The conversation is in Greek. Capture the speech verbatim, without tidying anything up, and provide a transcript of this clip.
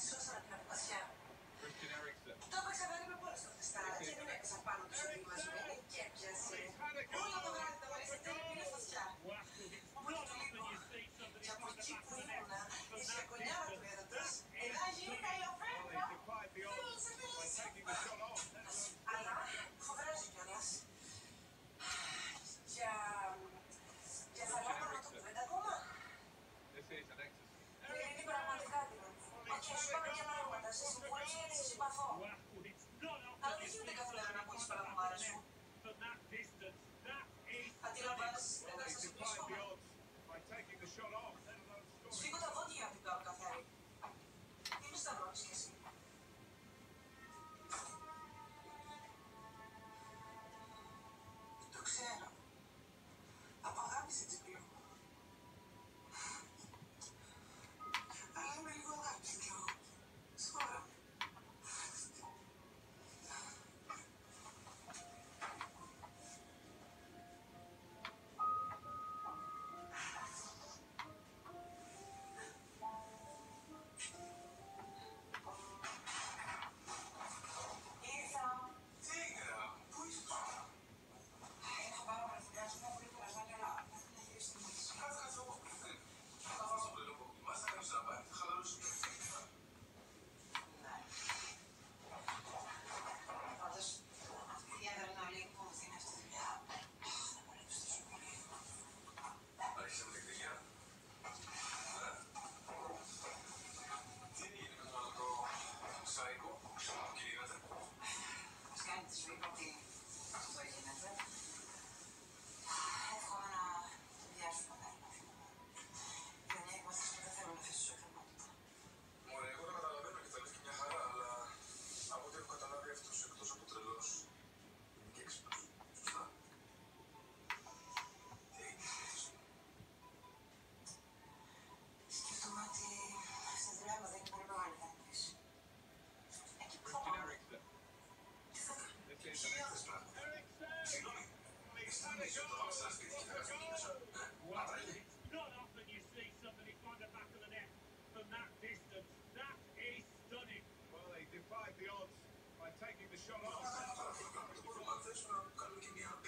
τη σώσανε την αποπασιά. Το έπαιξα βαρύ με πόλες το Χριστάρα και δεν έπαιξαν πάνω τους ετοιμασμένοι και έπιασε. Όλο το βράδυ τα βαλιστετέρια πήρε φωτιά. Οπότε το λίγο. Και από εκεί που ήμουνα, η σιακονιάρα του έρωτας, εδώ γίνει καλοφέρμα. Φίλησε, φίλησε. Αλλά φοβράζει κιόλας. Για... για θα λάβω να το κουβέντα ακόμα. Είναι πραγματικά δηλαδή. Και σου είπαμε και πράγματα, σε συμβουλή και σε συμπαθώ. Αλλά δεν γίνεται καθόλου να πουλήσεις παραδομάρα σου. Αντιλαμβάνεσαι στην ένταξη σας βρίσκομαι. Σφίγγω τα δόντια για να την κάνω καθαρή. Τι με σταυρώνεις κι εσύ. Το ξέρω. Απαγάπησε τσιπλό. Αλλά είμαι λίγο αγάπηση κι εγώ. Σχόλα μου. Ήρθα. Τίγρα, πού είσαι τώρα? Είχα πάρα πολλά δουλειά σου, μου πολύ κουρασμένη, αλλά δεν θα γυρίσει τη μέση. Κάτσε, κάτσε εγώ. Θα πάω στο πλελό που μας θα κάνεις να πάει, θα χαλαρώσεις. Ναι. Πάντως, αυτή η αδερναλίνη που μου δίνει αυτή τη δουλειά, δεν μου λείπει τόσο πολύ. Άρχισε με την κτηγιά. Τι έγινε με το μαλακό Σάικο, κυνηγάτε? Μας κάνει τη ζωή πρώτη. Αυτό γίνεται. Εύχομαι να το βιάσουμε πέρα να φύγουμε. Είναι μια υπόθεση που δεν θέλω να αφήσω εκκρεμότητα. Μωρέ, εγώ το καταλαβαίνω και τα λες και μια χαρά, αλλά από ό,τι έχω καταλάβει αυτός εκτός από τρελός είναι και έξυπνος. Σωστά. Τι έγινε αυτός? Σκέφτομαι ότι στη δουλειά μου δεν είναι πολύ μεγάλη δανείες. Εκεί που θα πάμε. Τι θα κάνω. Χιλιάδες πράγματα. Συγγνώμη, αισθάνεσαι ότι το πάμε σε ένα σπίτι και θα κάνεις εκεί μέσα. Ατραγεί. Well, they defied the odds by taking the shot Μα off. θα κάνουμε τώρα αυτό να κάνουμε. Δεν μπορούμε να θέσουμε να κάνουμε και μια